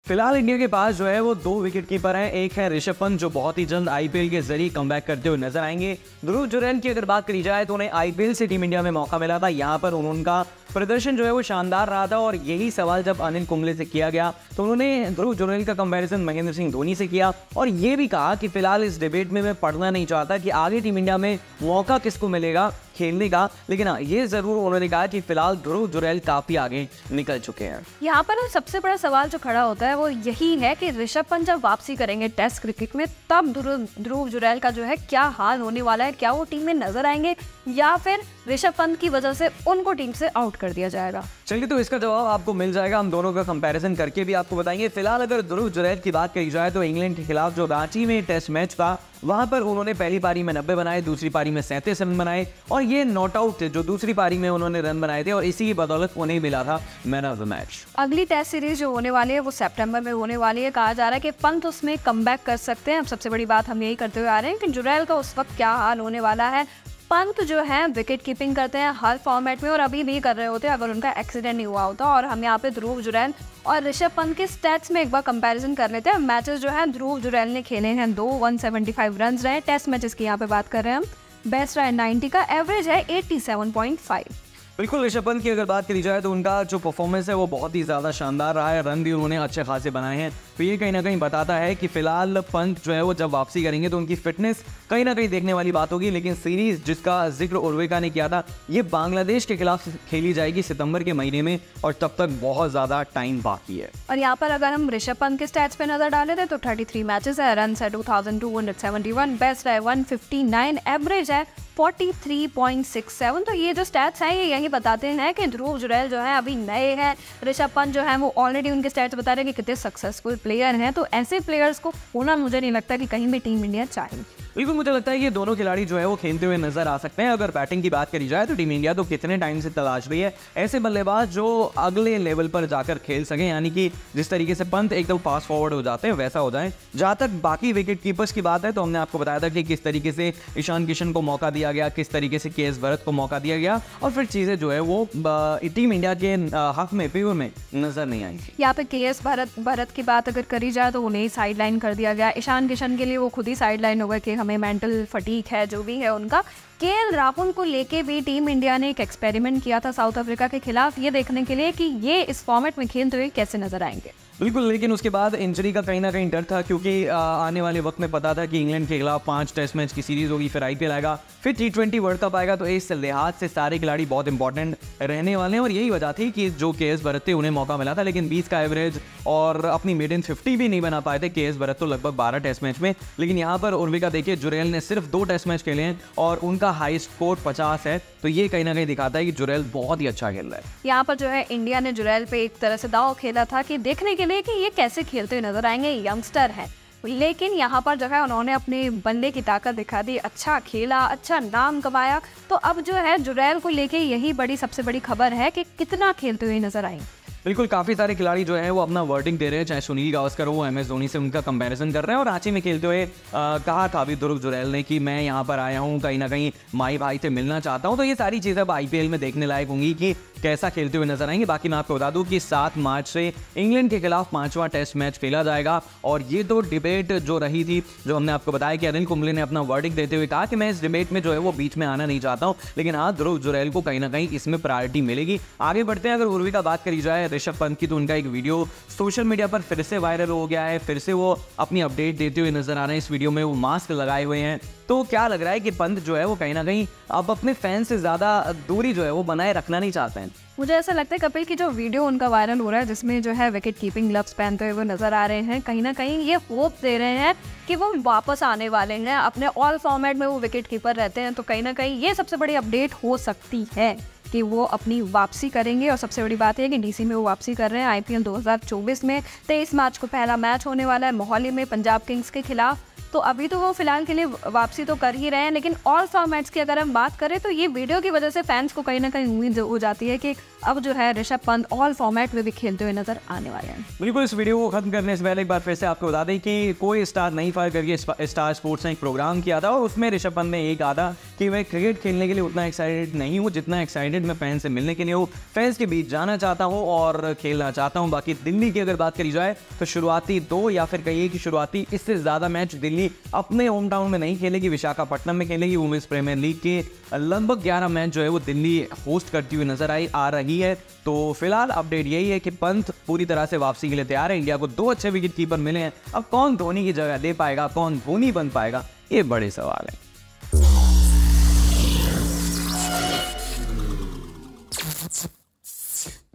फिलहाल इंडिया के पास जो है वो 2 विकेट कीपर हैं। एक है ऋषभ पंत जो बहुत ही जल्द आईपीएल के जरिए कमबैक करते हुए नजर आएंगे। ध्रुव जुरैल की अगर बात करी जाए तो उन्हें आईपीएल से टीम इंडिया में मौका मिला था, यहाँ पर उनका प्रदर्शन जो है वो शानदार रहा था। और यही सवाल जब अनिल कुंबले से किया गया तो उन्होंने ध्रुव जुरैल का कंपैरिजन महेंद्र सिंह धोनी से किया और ये भी कहा कि फिलहाल इस डिबेट में मैं पढ़ना नहीं चाहता कि आगे टीम इंडिया में मौका किसको मिलेगा खेलने का, लेकिन हाँ ये जरूर उन्होंने कहा कि फिलहाल ध्रुव जुरैल काफी आगे निकल चुके हैं। यहाँ पर सबसे बड़ा सवाल जो खड़ा होता है वो यही है कि ऋषभ पंत जब वापसी करेंगे टेस्ट क्रिकेट में तब ध्रुव जुरैल का जो है क्या हाल होने वाला है, क्या वो टीम में नजर आएंगे या फिर ऋषभ पंत की वजह से उनको टीम से आउट कर दिया जाएगा। चलिए तो इसका जवाब आपको मिल जाएगा, हम दोनों का कंपैरिजन करके भी आपको बताएंगे। फिलहाल अगर ध्रुव जुरैल की बात करी जाए तो इंग्लैंड के खिलाफ जो रांची में टेस्ट मैच था वहां पर उन्होंने पहली पारी में 90 बनाए, दूसरी पारी में 37 रन बनाए और ये नॉट आउट थे जो दूसरी पारी में उन्होंने रन बनाए थे और इसी की बदौलत उन्हें मिला था मैन ऑफ द मैच। अगली टेस्ट सीरीज जो होने वाली है वो सितंबर में होने वाली है। कहा जा रहा है कि पंत उसमें कमबैक कर सकते हैं। अब सबसे बड़ी बात हम यही करते हुए आ रहे हैं कि जुरैल का उस वक्त क्या हाल होने वाला है। पंत जो है विकेट कीपिंग करते हैं हर फॉर्मेट में और अभी भी कर रहे होते हैं अगर उनका एक्सीडेंट नहीं हुआ होता। और हम यहाँ पे ध्रुव जुरैल और ऋषभ पंत के स्टैट्स में एक बार कंपैरिजन कर लेते हैं। मैचेस जो है ध्रुव जुरैल ने खेले हैं 175 रन रहे। टेस्ट मैचेस की यहाँ पे बात कर रहे हैं हम। बेस्ट रहा 90 का, एवरेज है 87.5। बिल्कुल ऋषभ पंत की अगर बात करी जाए तो उनका जो परफॉर्मेंस है वो बहुत ही ज़्यादा शानदार रहा है, रन भी उन्होंने अच्छे खासे बनाए हैं। तो ये कहीं ना कहीं बताता है कि फिलहाल पंत जो है वो जब वापसी करेंगे तो उनकी फिटनेस कहीं ना कहीं देखने वाली बात होगी। लेकिन सीरीज जिसका जिक्र उर्विका ने किया था ये बांग्लादेश के खिलाफ खेली जाएगी सितंबर के महीने में और तब तक बहुत ज़्यादा टाइम बाकी है। और यहाँ पर अगर हम ऋषभ पंत के स्टैट्स पे नजर डाले थे तो 33 मैचेस है, रन है 2271, बेस्ट है 159, एवरेज है 43.67। तो ये जो स्टैट्स हैं ये यही बताते हैं कि ध्रुव जुरैल जो है अभी नए हैं। ऋषभ पंत जो है वो ऑलरेडी उनके स्टैट्स बता रहे हैं कि कितने सक्सेसफुल प्लेयर हैं। तो ऐसे प्लेयर्स को होना मुझे नहीं लगता कि कहीं भी टीम इंडिया चाहे। बिल्कुल मुझे लगता है कि दोनों खिलाड़ी जो है वो खेलते हुए नजर आ सकते हैं। अगर बैटिंग की बात करी जाए तो टीम इंडिया तो कितने टाइम से तलाश रही है ऐसे बल्लेबाज जो अगले लेवल पर जाकर खेल सकें, यानी कि जिस तरीके से पंत एकदम फास्ट फॉरवर्ड हो जाते हैं वैसा हो जाए। जहाँ तक बाकी विकेट कीपर्स की बात है तो हमने आपको बताया था कि किस तरीके से ईशान किशन को मौका दिया गया, किस तरीके से केएस भरत को मौका दिया गया और फिर चीज़ें जो है वो टीम इंडिया के हक में फेवर में नजर नहीं आई। यहाँ पे केएस भरत की बात अगर करी जाए तो उन्हें साइड लाइन कर दिया गया। ईशान किशन के लिए वो खुद ही साइड लाइन हो गए कि हमें मेंटल फटीक है जो भी है उनका। केएल राहुल को लेके भी टीम इंडिया ने एक एक्सपेरिमेंट किया था साउथ अफ्रीका के खिलाफ ये देखने के लिए कि ये इस फॉर्मेट में खेलते हुए कैसे नजर आएंगे। बिल्कुल, लेकिन उसके बाद इंजरी का कहीं ना कहीं डर था क्योंकि आने वाले वक्त में पता था कि इंग्लैंड के खिलाफ 5 टेस्ट मैच की सीरीज होगी, फिर आईपीएल आएगा, फिर T20 वर्ल्ड कप आएगा। तो इस लिहाज से सारे खिलाड़ी बहुत इंपॉर्टेंट रहने वाले हैं और यही वजह थी कि जो केएस भरत थे उन्हें मौका मिला था। लेकिन 20 का एवरेज और अपनी मेडन 50 भी नहीं बना पाए थे केएस भरत तो लगभग 12 टेस्ट मैच में। लेकिन यहाँ पर उर्विका देखिए जुरैल ने सिर्फ 2 टेस्ट मैच खेले हैं और उनका हाई स्कोर 50 है। तो ये कहीं ना कहीं दिखाता है कि जुरैल बहुत ही अच्छा खेल रहा है। यहाँ पर जो है इंडिया ने जुरैल पे एक तरह से दाव खेला था कि देखने के लिए कि ये कैसे खेलते हुए नजर आएंगे, यंगस्टर है। लेकिन यहाँ पर जो है उन्होंने अपने बल्ले की ताकत दिखा दी, अच्छा खेला, अच्छा नाम कमाया। तो अब जो है जुरैल को लेके यही बड़ी सबसे बड़ी खबर है कि कितना खेलते हुए नजर आएंगे। बिल्कुल, काफ़ी सारे खिलाड़ी जो हैं वो अपना वर्डिंग दे रहे हैं, चाहे सुनील गावस्कर हो, एमएस धोनी से उनका कंपैरिजन कर रहे हैं। और रांची में खेलते हुए कहा था अभी ध्रुव जुरैल ने कि मैं यहाँ पर आया हूँ कहीं ना कहीं माई भाई से मिलना चाहता हूँ। तो ये सारी चीज़ें अब आईपीएल में देखने लायक होंगी कि कैसा खेलते हुए नजर आएंगे। बाकी मैं आपको बता दूं कि 7 मार्च से इंग्लैंड के खिलाफ 5वां टेस्ट मैच खेला जाएगा। और ये तो डिबेट जो रही थी, जो हमने आपको बताया कि अनिल कुंबले ने अपना वर्डिंग देते हुए कहा कि मैं इस डिबेट में जो है वो बीच में आना नहीं चाहता हूँ, लेकिन हाँ ध्रुव जुरैल को कहीं ना कहीं इसमें प्रायोरिटी मिलेगी। आगे बढ़ते हैं, अगर उर्वी का बात करी जाए ऋषभ पंत की तो उनका एक वीडियो सोशल मीडिया पर फिर से वायरल हो गया है। फिर से वो अपनी अपडेट देते हुए नजर आ रहे हैं। इस वीडियो में वो मास्क लगाए हुए हैं। तो क्या लग रहा है कि पंत जो है वो कहीं ना कहीं अब अपने फैन से ज़्यादा दूरी जो है वो बनाए रखना नहीं चाहते हैं। मुझे ऐसा लगता है कपिल की जो वीडियो उनका वायरल हो रहा है जिसमें जो है विकेट कीपिंग ग्लव्स पहनते हुए वो नजर आ रहे हैं, कहीं ना कहीं ये होप दे रहे हैं कि वो वापस आने वाले हैं। अपने ऑल फॉर्मेट में वो विकेट कीपर रहते हैं। तो कहीं ना कहीं ये सबसे बड़ी अपडेट हो सकती है कि वो अपनी वापसी करेंगे। और सबसे बड़ी बात है कि डीसी में वो वापसी कर रहे हैं। आईपीएल 2024 में 23 मार्च को पहला मैच होने वाला है मोहाली में पंजाब किंग्स के खिलाफ। तो अभी तो वो फिलहाल के लिए वापसी तो कर ही रहे हैं, लेकिन ऑल फॉर्मेट्स की अगर हम बात करें तो ये वीडियो की वजह से फैंस को कहीं ना कहीं उम्मीद हो जाती है कि अब जो है ऋषभ पंत ऑल फॉर्मेट में भी खेलते हुए नजर आने वाले हैं। बिल्कुल, इस वीडियो को खत्म करने से पहले एक बार फिर से आपको बता दें कि कोई स्टार नहीं फायर करके स्टार स्पोर्ट्स ने एक प्रोग्राम किया था और उसमें ऋषभ पंत ने ये कहा था कि मैं क्रिकेट खेलने के लिए उतना एक्साइटेड नहीं हूँ जितना एक्साइटेड मैं फैंस से मिलने के लिए हूँ, फैंस के बीच जाना चाहता हूँ और खेलना चाहता हूँ। बाकी दिल्ली की अगर बात करी जाए तो शुरुआती 2 या फिर कहिए कि शुरुआती इससे ज़्यादा मैच दिल्ली अपने होम टाउन में नहीं खेलेगी, विशाखापट्टनम में खेलेगी। वुमेन्स प्रीमियर लीग के लगभग 11 मैच जो है वो दिल्ली होस्ट करती हुई नजर आ रही है। तो फिलहाल अपडेट यही है कि पंत पूरी तरह से वापसी के लिए तैयार है। इंडिया को 2 अच्छे विकेट कीपर मिले हैं, अब कौन धोनी की जगह ले पाएगा, कौन धोनी बन पाएगा, ये बड़े सवाल है।